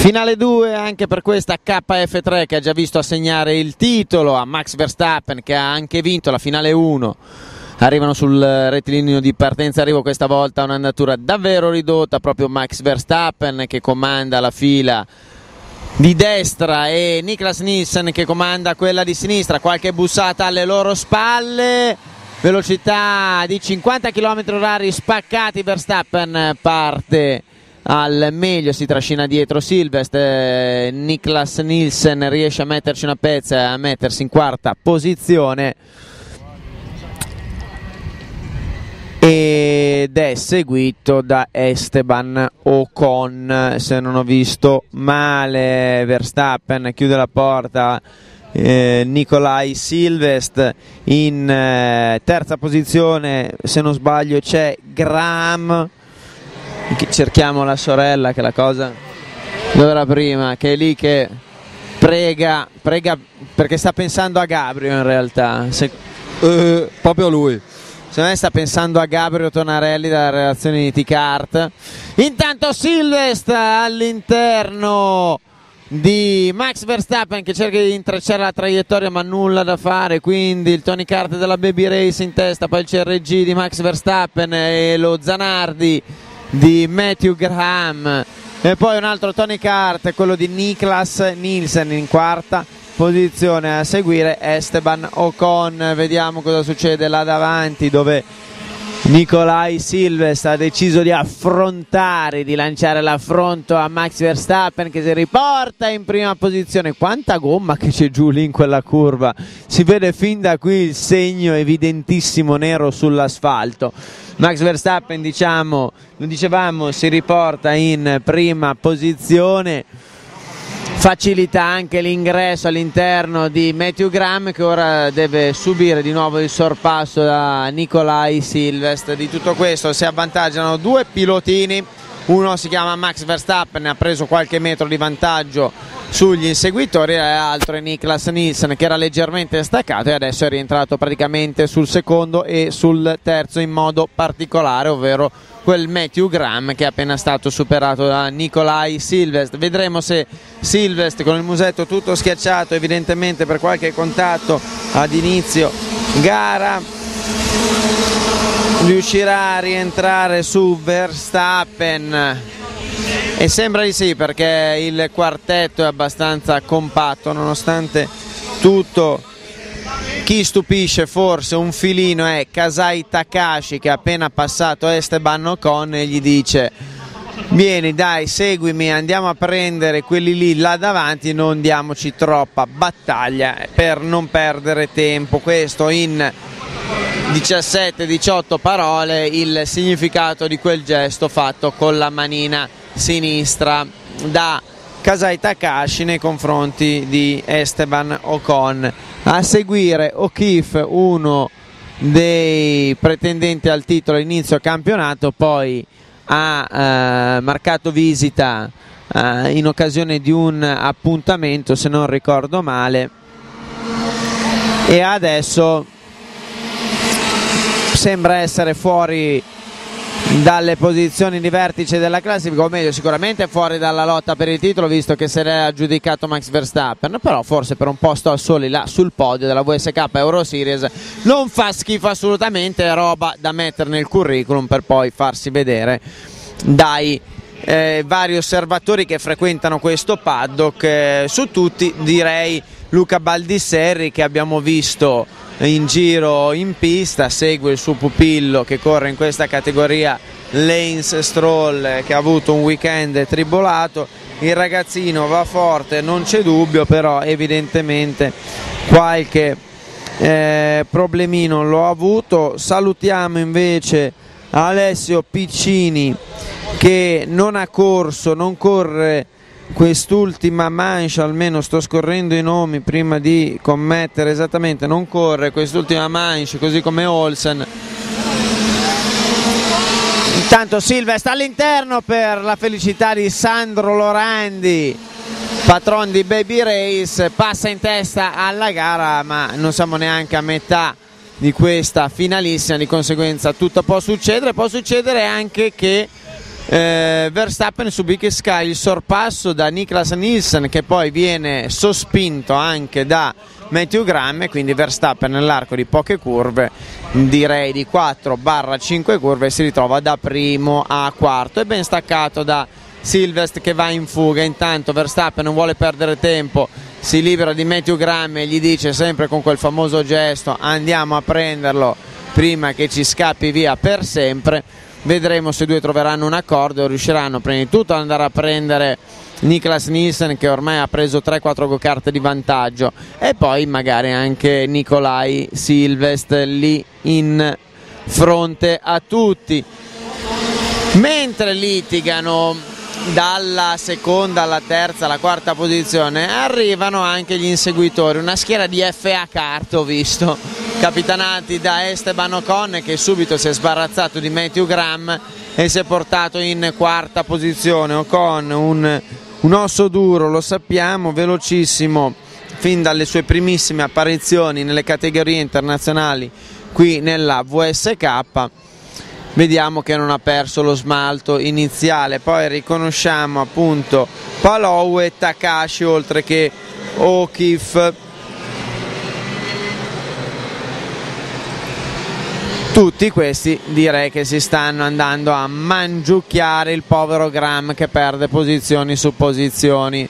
Finale 2 anche per questa KF3 che ha già visto assegnare il titolo a Max Verstappen, che ha anche vinto la finale 1. Arrivano sul rettilineo di partenza e arrivo, questa volta un'andatura davvero ridotta, proprio Max Verstappen che comanda la fila di destra e Niklas Nielsen che comanda quella di sinistra. Qualche bussata alle loro spalle, velocità di 50 km/h spaccati. Verstappen parte al meglio, si trascina dietro Silvest. Niklas Nielsen riesce a metterci una pezza, a mettersi in quarta posizione ed è seguito da Esteban Ocon, se non ho visto male. Verstappen chiude la porta, Nicolai Silvest in terza posizione, se non sbaglio c'è Graham. Cerchiamo la sorella, che la cosa dove era prima, che è lì che prega perché sta pensando a Gabriel in realtà, proprio lui. Secondo me sta pensando a Gabriel Tonarelli dalla redazione di T-Kart. Intanto Silvest all'interno di Max Verstappen che cerca di intrecciare la traiettoria ma nulla da fare, quindi il Tony Kart della Baby Race in testa, poi il CRG di Max Verstappen e lo Zanardi di Matthew Graham e poi un altro Tony Kart, quello di Niklas Nielsen in quarta posizione. A seguire Esteban Ocon. Vediamo cosa succede là davanti, dove Nicolai Silvest ha deciso di affrontare, di lanciare l'affronto a Max Verstappen che si riporta in prima posizione. Quanta gomma che c'è giù lì in quella curva, si vede fin da qui il segno evidentissimo nero sull'asfalto. Max Verstappen, lo dicevamo, si riporta in prima posizione, facilita anche l'ingresso all'interno di Matthew Graham che ora deve subire di nuovo il sorpasso da Nicolai Silvest. Di tutto questo si avvantaggiano due pilotini, uno si chiama Max Verstappen, ha preso qualche metro di vantaggio sugli inseguitori, e l'altro è Niklas Nielsen che era leggermente staccato e adesso è rientrato praticamente sul secondo e sul terzo in modo particolare, ovvero quel Matthew Graham che è appena stato superato da Nicolai Silvest. Vedremo se Silvest, con il musetto tutto schiacciato evidentemente per qualche contatto ad inizio gara, riuscirà a rientrare su Verstappen, e sembra di sì, perché il quartetto è abbastanza compatto nonostante tutto. Chi stupisce forse un filino è Kasai Takahashi, che ha appena passato Esteban Ocon e gli dice: vieni dai, seguimi, andiamo a prendere quelli lì là davanti, non diamoci troppa battaglia per non perdere tempo. Questo in 17-18 parole il significato di quel gesto fatto con la manina sinistra da Kasai Takahashi nei confronti di Esteban Ocon. A seguire O'Keefe, uno dei pretendenti al titolo inizio campionato, poi ha marcato visita in occasione di un appuntamento, se non ricordo male, e adesso sembra essere fuori dalle posizioni di vertice della classifica, o meglio sicuramente fuori dalla lotta per il titolo, visto che se l'è aggiudicato Max Verstappen, però forse per un posto al sole là sul podio della VSK Euro Series non fa schifo assolutamente, è roba da mettere nel curriculum per poi farsi vedere dai vari osservatori che frequentano questo paddock. Su tutti direi Luca Baldisserri, che abbiamo visto in giro in pista, segue il suo pupillo che corre in questa categoria, Lance Stroll, che ha avuto un weekend tribolato. Il ragazzino va forte, non c'è dubbio, però evidentemente qualche problemino l'ho avuto. Salutiamo invece Alessio Piccini, che non ha corso, non corre quest'ultima manche, almeno sto scorrendo i nomi prima di commettere esattamente, non corre quest'ultima manche, così come Olsen. Intanto Silvest all'interno per la felicità di Sandro Lorandi, patron di Baby Race, passa in testa alla gara, ma non siamo neanche a metà di questa finalissima, di conseguenza tutto può succedere anche che Verstappen subì che Sky il sorpasso da Niklas Nielsen, che poi viene sospinto anche da Matthew Graham, e quindi Verstappen nell'arco di poche curve, direi di 4-5 curve, si ritrova da primo a quarto. È ben staccato da Silverstone che va in fuga. Intanto Verstappen non vuole perdere tempo, si libera di Matthew Graham e gli dice sempre con quel famoso gesto: andiamo a prenderlo prima che ci scappi via per sempre. Vedremo se i due troveranno un accordo e riusciranno prima di tutto ad andare a prendere Niklas Nielsen, che ormai ha preso 3-4 go-kart di vantaggio, e poi magari anche Nikolai Silverstone lì in fronte a tutti. Mentre litigano dalla seconda alla terza alla quarta posizione, arrivano anche gli inseguitori, una schiera di FA Kart ho visto, capitanati da Esteban Ocon, che subito si è sbarazzato di Matthew Graham e si è portato in quarta posizione. Ocon un osso duro, lo sappiamo, velocissimo fin dalle sue primissime apparizioni nelle categorie internazionali qui nella VSK. Vediamo che non ha perso lo smalto iniziale. Poi riconosciamo appunto Palou e Takashi, oltre che O'Keefe. Tutti questi direi che si stanno andando a mangiucchiare il povero Graham, che perde posizioni su posizioni.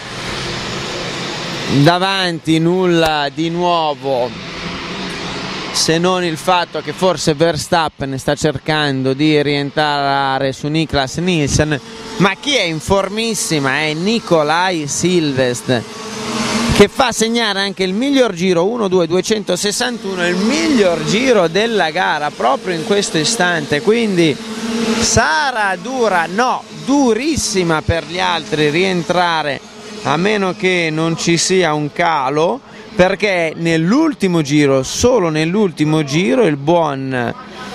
Davanti nulla di nuovo, se non il fatto che forse Verstappen sta cercando di rientrare su Niklas Nielsen, ma chi è in formissima è Nikolai Silverstone, che fa segnare anche il miglior giro 1-2-261, il miglior giro della gara proprio in questo istante. Quindi sarà dura, no, durissima per gli altri rientrare, a meno che non ci sia un calo, perché nell'ultimo giro, solo nell'ultimo giro, il buon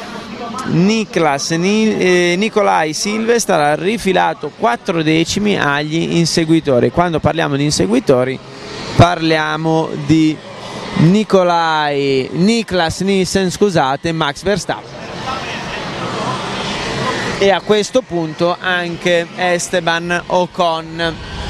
Nikolai Silverstone ha rifilato 4 decimi agli inseguitori. Quando parliamo di inseguitori parliamo di Niklas Nielsen, scusate, Max Verstappen, e a questo punto anche Esteban Ocon.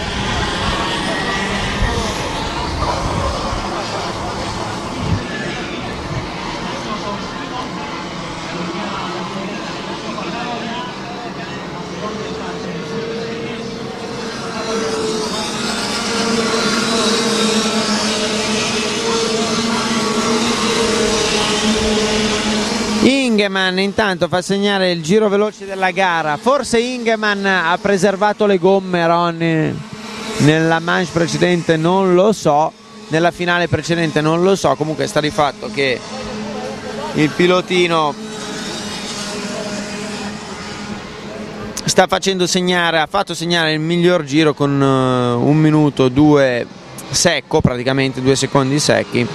Ingemann intanto fa segnare il giro veloce della gara. Forse Ingemann ha preservato le gomme, Ronny, nella manche precedente non lo so, nella finale precedente non lo so. Comunque sta di fatto che il pilotino sta facendo segnare, ha fatto segnare il miglior giro con 1 minuto 2 secco, praticamente 2 secondi secchi.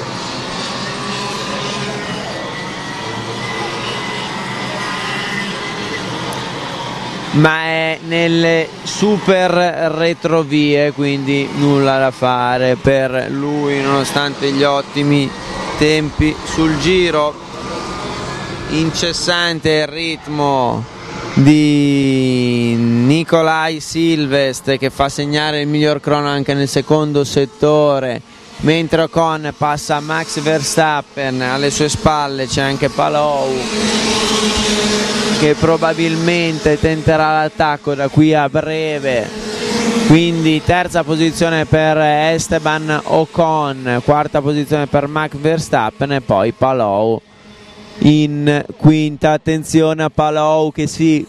Ma è nelle super retrovie, quindi nulla da fare per lui, nonostante gli ottimi tempi sul giro. Incessante il ritmo di Nikolai Silverstone, che fa segnare il miglior crono anche nel secondo settore, mentre Ocon passa a Max Verstappen. Alle sue spalle c'è anche Palou, che probabilmente tenterà l'attacco da qui a breve. Quindi terza posizione per Esteban Ocon, quarta posizione per Max Verstappen e poi Palou in quinta. Attenzione a Palou che si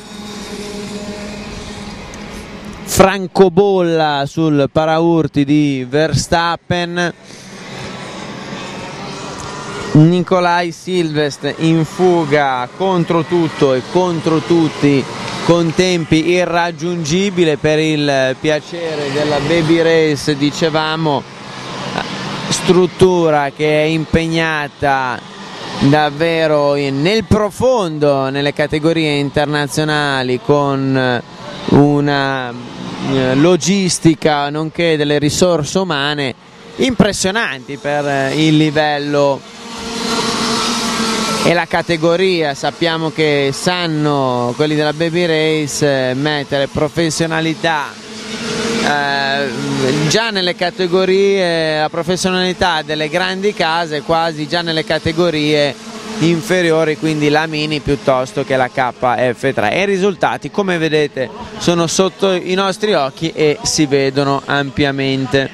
francobolla sul paraurti di Verstappen. Nikolai Silverstone in fuga contro tutto e contro tutti, con tempi irraggiungibili, per il piacere della Baby Race, dicevamo, struttura che è impegnata davvero nel profondo nelle categorie internazionali, con una logistica nonché delle risorse umane impressionanti per il livello e la categoria. Sappiamo che sanno quelli della Baby Race mettere professionalità già nelle categorie, la professionalità delle grandi case quasi già nelle categorie inferiori, quindi la Mini piuttosto che la KF3, e i risultati, come vedete, sono sotto i nostri occhi e si vedono ampiamente.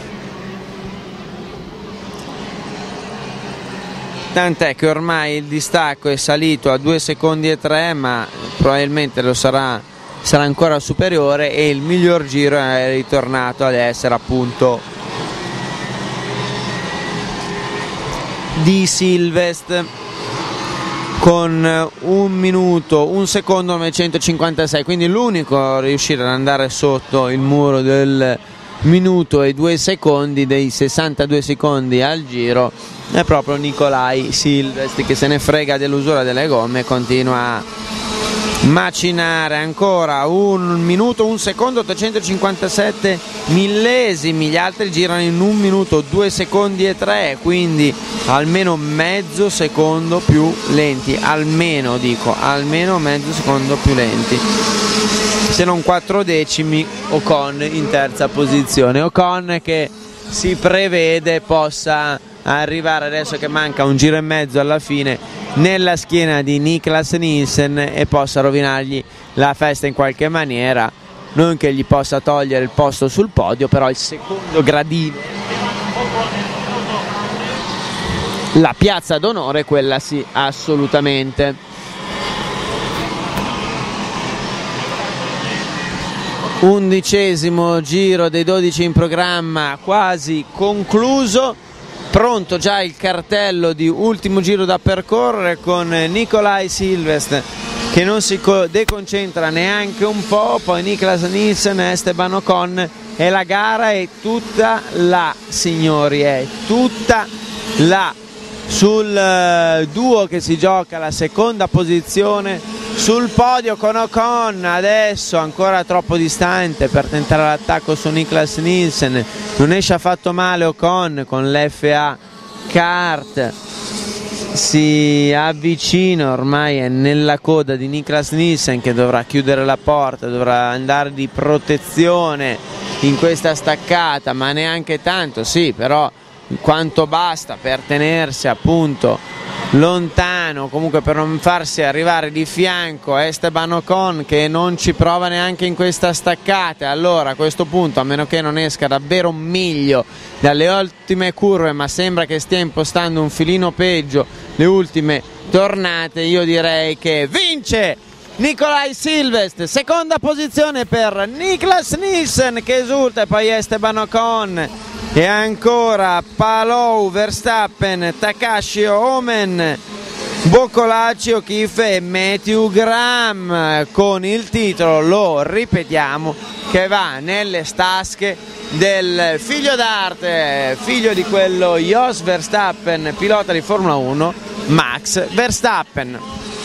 Tant'è che ormai il distacco è salito a 2 secondi e 3, ma probabilmente lo sarà ancora superiore, e il miglior giro è ritornato ad essere appunto di Silvest con 1 minuto 1 secondo 956, quindi l'unico a riuscire ad andare sotto il muro del minuto e 2 secondi, dei 62 secondi al giro, è proprio Nicolai Silvest, che se ne frega dell'usura delle gomme e continua a macinare ancora 1 minuto 1 secondo 857 millesimi. Gli altri girano in 1 minuto 2 secondi e 3, quindi almeno mezzo secondo più lenti, almeno mezzo secondo più lenti, se non 4 decimi. Ocon in terza posizione, Ocon che si prevede possa arrivare, adesso che manca un giro e mezzo alla fine, nella schiena di Niklas Nielsen e possa rovinargli la festa in qualche maniera, non che gli possa togliere il posto sul podio, però il secondo gradino, la piazza d'onore, quella sì, assolutamente. 11° giro dei 12 in programma, quasi concluso. Pronto già il cartello di ultimo giro da percorrere, con Nicolai Silvest che non si deconcentra neanche un po', poi Niklas Nielsen, Esteban Ocon, e la gara è tutta là, signori, è tutta là sul duo che si gioca la seconda posizione sul podio, con Ocon adesso ancora troppo distante per tentare l'attacco su Niklas Nielsen. Non esce affatto male Ocon con l'FA Kart, si avvicina, ormai è nella coda di Niklas Nielsen, che dovrà chiudere la porta, dovrà andare di protezione in questa staccata, ma neanche tanto, sì, però quanto basta per tenersi appunto lontano, comunque per non farsi arrivare di fianco Esteban Ocon, che non ci prova neanche in questa staccata. Allora a questo punto, a meno che non esca davvero un miglio dalle ultime curve, ma sembra che stia impostando un filino peggio le ultime tornate, io direi che vince Nicolai Silvest, seconda posizione per Niklas Nielsen che esulta, e poi Esteban Ocon, e ancora Palou, Verstappen, Takashi Omen, Boccolacci, O'Keeffe e Matthew Graham, con il titolo, lo ripetiamo, che va nelle tasche del figlio d'arte, figlio di quello Jos Verstappen, pilota di Formula 1, Max Verstappen.